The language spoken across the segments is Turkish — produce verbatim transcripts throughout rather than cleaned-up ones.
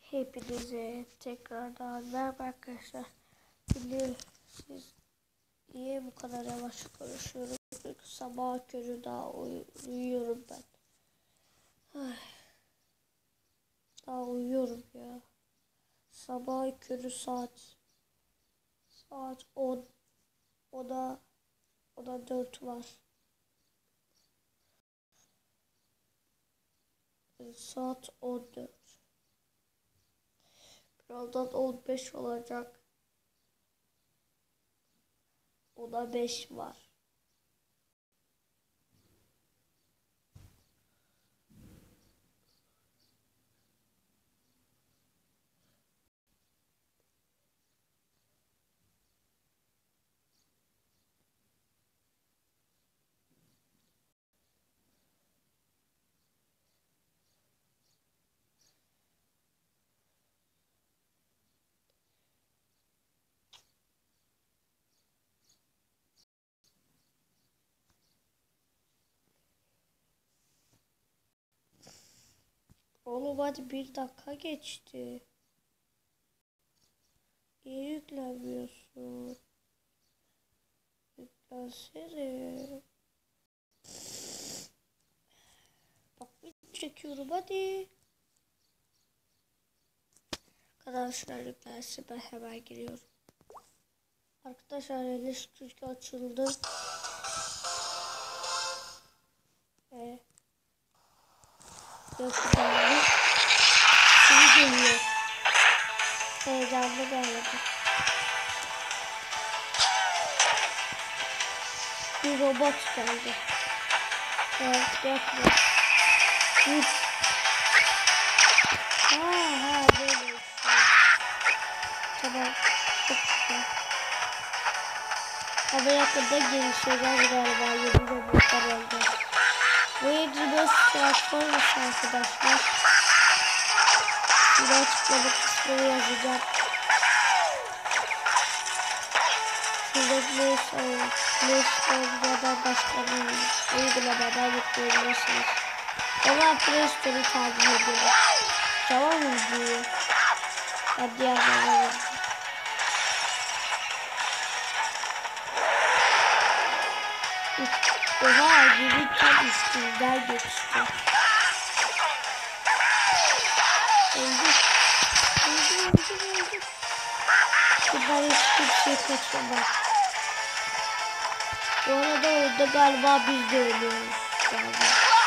Hepinize tekrardan merhaba arkadaşlar. Biliyorum siz niye bu kadar yavaş konuşuyorum? Çünkü sabah körü daha uy uyuyorum ben. Ay. Daha uyuyorum ya. Sabah körü saat saat on. O da o da dört var. Saat on dört. Birazdan on beş olacak. O da beş var. Oğlum hadi bir dakika geçti. Niye yüklenmiyorsun? Yüklensene. Bak bir çekiyorum hadi. Arkadaşlar yüklensin, ben hemen giriyorum. Arkadaşlar Eliş Türkiye açıldı. Ve gökyüzünde seni geliyor. Heyecanlı geldi. Bir robot geldi. Evet, bekle. Dur. Ha ha böyle işte. Tamam. Çok güzel. Ama yakında gelişeceğiz galiba. Yeni robotlar oldu. Bu yedi beş platformus arkadaşlar. Şimdi açıklama kısmını yazacağım. Size Play Store, Play Store ya da başka bir uygulamadan yükleyebilirsiniz. Ama Play Store'u takip ediyorum. Tamam mı videoyu? Ben diğer bana Oha, gibi tam üstünden geçti. Öldü. Öldü, öldü, öldü. Ben hiçbir şey kaçırmam. Bu arada orada galiba biz de ölüyoruz. Galiba.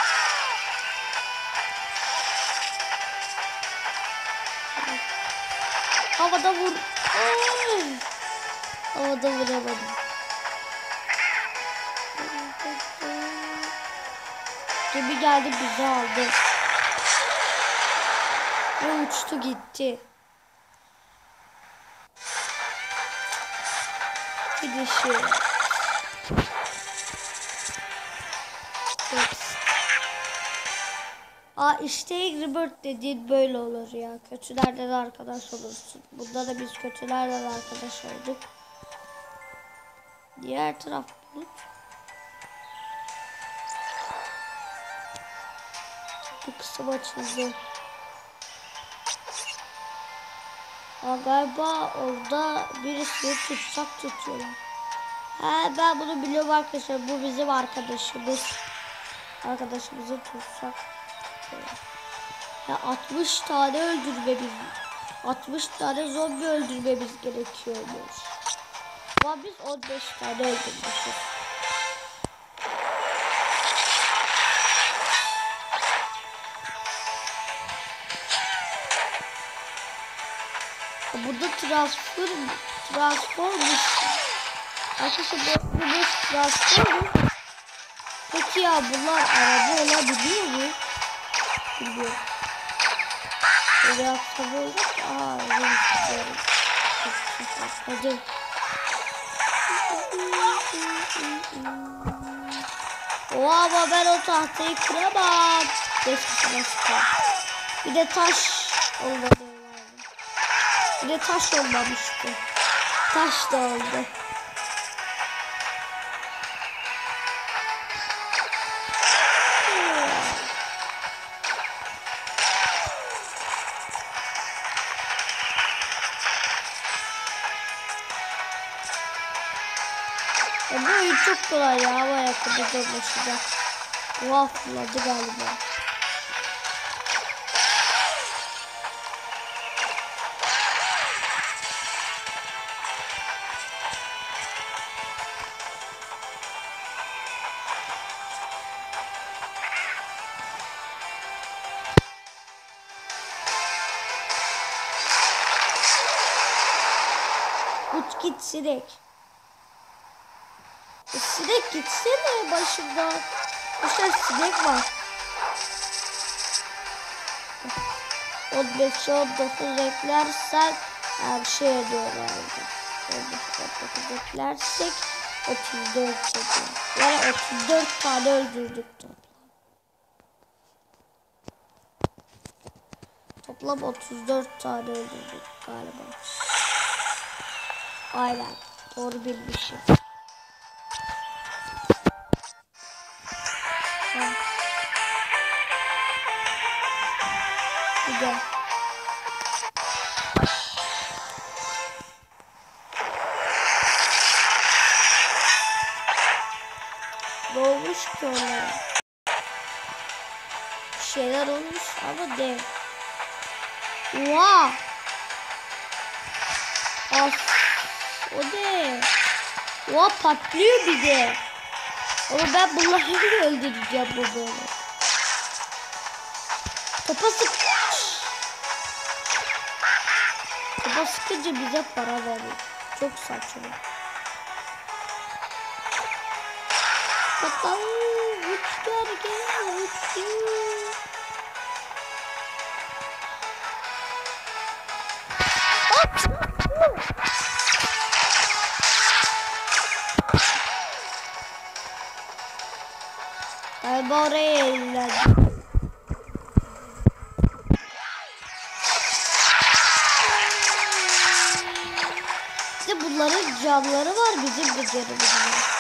Havada vur. Ay. Havada vuramadım. Gibi geldi, bizi aldı. Ve uçtu gitti. Gidişi. Aa işte Angry Bird dediğin böyle olur ya. Kötülerden arkadaş olursun. Bunda da biz kötülerden arkadaş olduk. Diğer taraf bulut. Bu kısım açıldı. Aa, galiba orada birisini tutsak tutuyorlar. He, ben bunu biliyorum arkadaşlar. Bu bizim arkadaşımız. Arkadaşımızı tutsak. Ya altmış tane öldürmemiz, altmış tane zombi öldürmemiz gerekiyormuş. Ama biz on beş tane öldürmüşüz. Burada transfer transformuş. Arkadaşlar bu bir transformuş. Peki ya bunlar araba olabiliyor mu? Bilmiyorum. Böyle yapsam olacak. Aa, öyle istiyorum. Hadi. Oha, ama ben o tahtayı kıramam. Geçmişine çıkar. Bir de taş olmadı. Bir de taş olmamıştı. Taş da oldu. Ya bu oyun çok kolay ya ama yakında zorlaşacak. Oha fırladı galiba. Uç git sinek. E, sinek gitsene başımdan. İşte sinek var. on beş on dokuz eklersen her şey ediyor herhalde. on beş on dokuz eklersek otuz dört ediyor. Yani otuz dört tane öldürdük toplam. Toplam otuz dört tane öldürdük galiba. Aynen. Doğru bilmişim. Ha. Güzel. Ne olmuş ki onlara? Bir şeyler olmuş ama dev. Oha! Of! O ne? Oha patlıyor bir de. Ama ben bunları öldüreceğim bu böyle. Topa sık. Topa sıkınca bize para veriyor. Çok saçma. Bakalım. Uç gel uç. Galiba oraya eğlendim. İşte bunların camları var bizim de canımızda.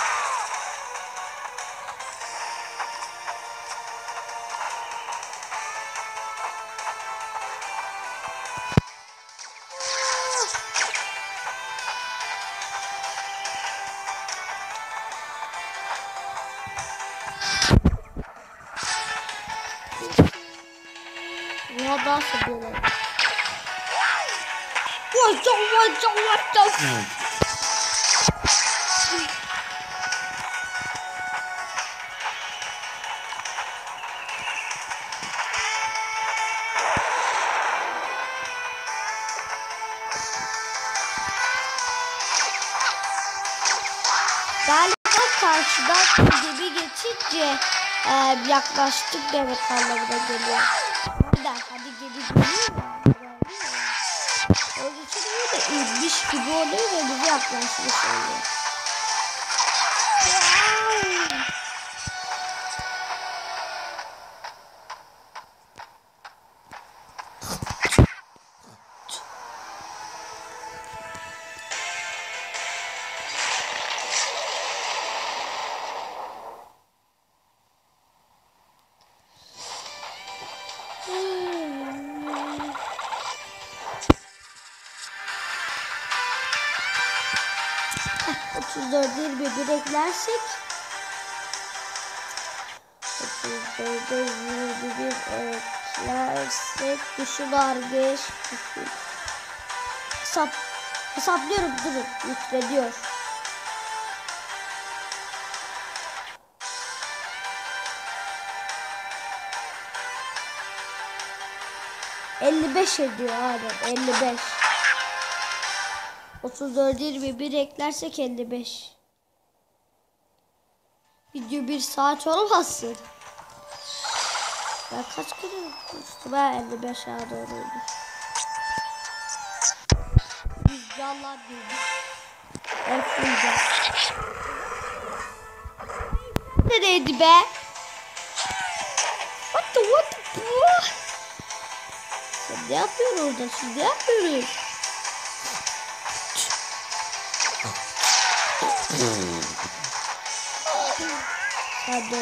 Buna daha seviyorlar. Vay vay vay vay. Galiba karşıdan gemi geçince e, yaklaştık demek anlamına geliyor. Hadi hadi gemi geliyor ya. Onun için öyle inmiş gibi oluyor ve bize yaklaşmış oluyor. otuz dört yirmi bir eklersek otuz dört yirmi bir eklersek düşün argeç hesap hesaplıyorum durun yükleniyor. elli beş ediyor abi elli beş. otuz dört yirmi bir eklersek elli beş. Video bir saat olmasın. Ben kaç kere yapmıştım? Ben elli beş saat doğruydu. Biz yalan dedik. Efendim. Nereydi be? What the what the what? Sen ne yapıyorsun orada? Siz ne yapıyorsunuz? Hadi.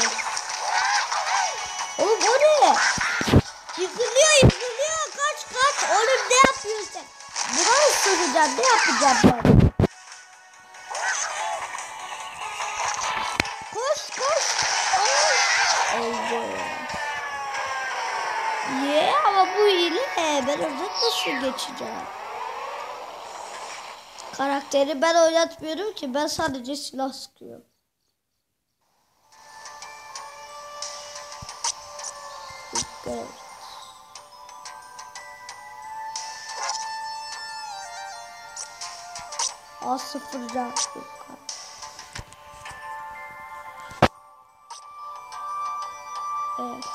Oğlum o ne? Yıkılıyor yıkılıyor. Kaç kaç. Oğlum ne yapıyorsun sen? Buna mı sokacağım? Ne yapacağım ben? Ama bu hile. Ben oradan nasıl geçeceğim? Karakteri ben oynatmıyorum ki. Ben sadece silah sıkıyorum. Evet. A sıfır can. Evet.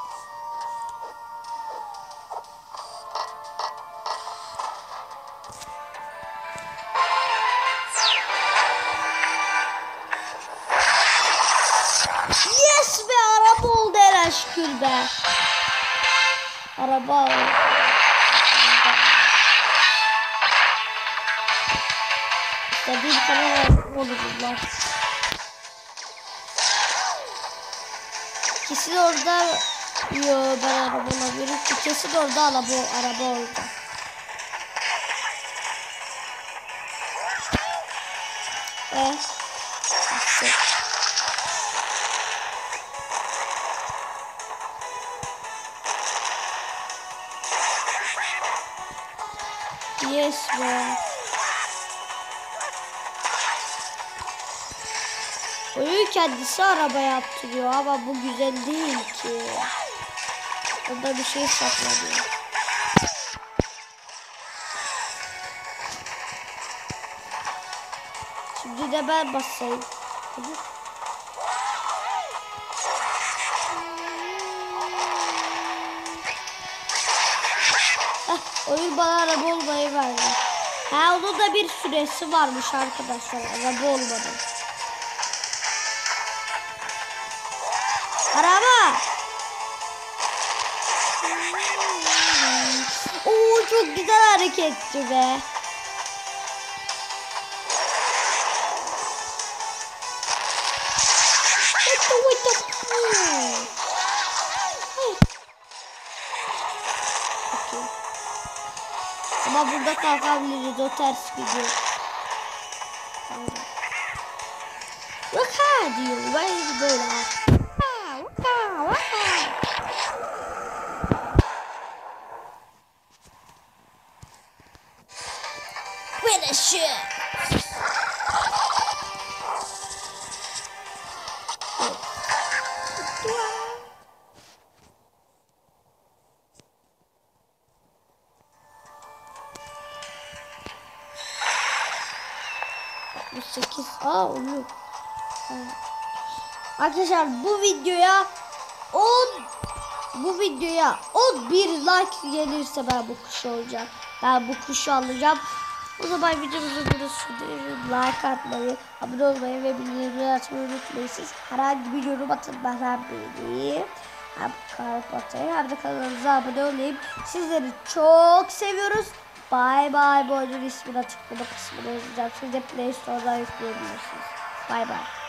Yes be, araba oldu hele şükür be. Araba oldu. İşte bir tane olurlar. Kesin orada, yo ben araba olabilirim. Kesin orada araba, araba oldu. Eh. İşte. Yes be. Oyun kendisi araba yaptırıyor ama bu güzel değil ki. Orada bir şey saklanıyor. Şimdi de ben basayım. Hadi. Heh, oyun bana araba olmayı verdi. Ha, onun da bir süresi varmış arkadaşlar. Araba olmadı. Araba. Oo, çok güzel hareketti be. Ama burada kalkabiliriz, o ters gidiyor. Vaka diyor, böyle böyle. Vaka vaka. Finish it. sekiz. Aa oluyor. Arkadaşlar bu videoya on bu videoya on bir like gelirse ben bu kuşu olacağım. Ben bu kuşu alacağım. O zaman videomuzu burada sürdürün. Like atmayı, abone olmayı ve bildirimleri açmayı unutmayın. Siz herhangi bir yorum atın, ben hem beğeneyim, hem kalp atayım, hem de kanalımıza abone olayım. Sizleri çok seviyoruz. Bye bye. Bu oyunun ismini açıklama kısmına yazacağım. Siz de Play Store'dan yükleyebilirsiniz. Bye bye.